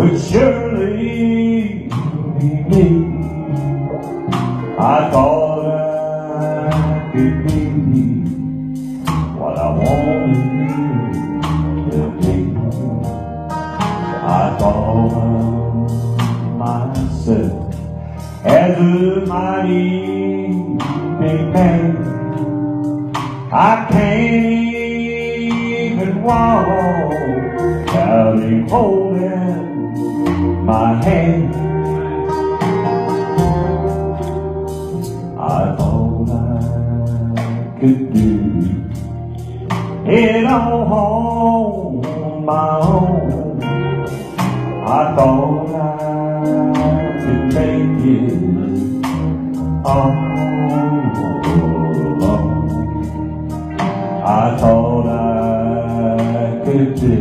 would surely be me. I thought I could be what I wanted to be. I thought of myself as a mighty big man. I can't even walk without him holding my hand. I thought I could do it all on my own. I thought I could make it all alone. I thought I could do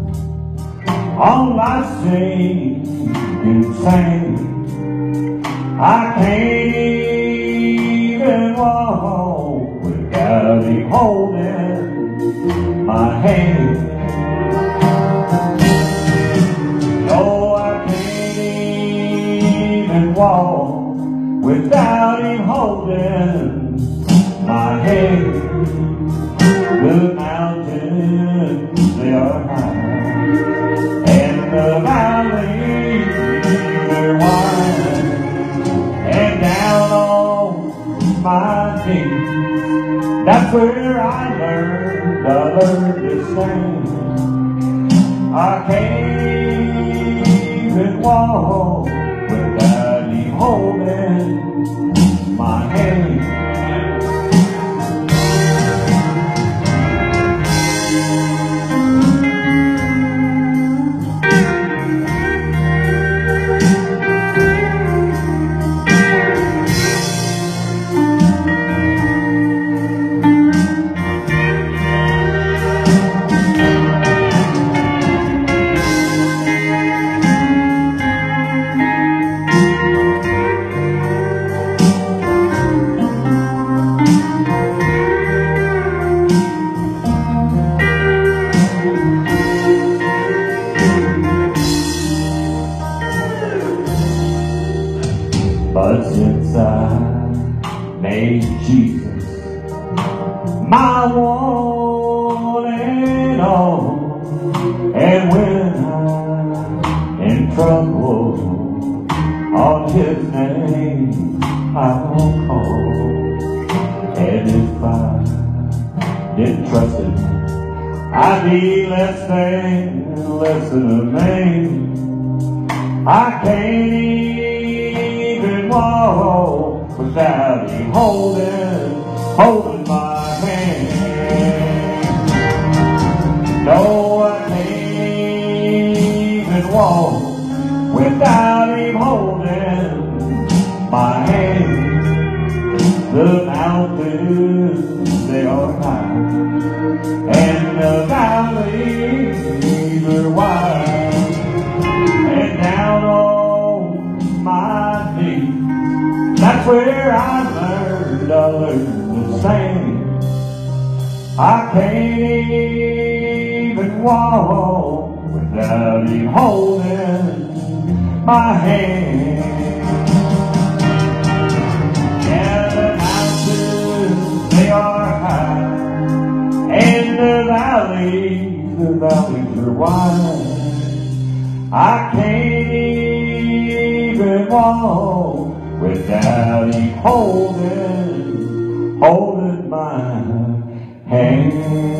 all I sing and sing. I can't even walk without him holding my hand. No, I can't even walk without him holding my hand. The mountains, they are high, and the valleys, they're wide, and down on my knees, that's where I learned to stand. I can't even walk without him holding my hand. But since I made Jesus my one and all, and when I'm in trouble, on his name I'll call. And if I didn't trust him, I'd be less than a man. I can't even walk without him holding my hand. No, I can't even walk without him holding my hand. The mountains, they are high, and the valleys are wide, and down on my knees, that's where I learned to stand. I can't even walk without him holding my hand. Yeah, the mountains, they are high, and the valleys are wide. I can't even walk without him holding my hand.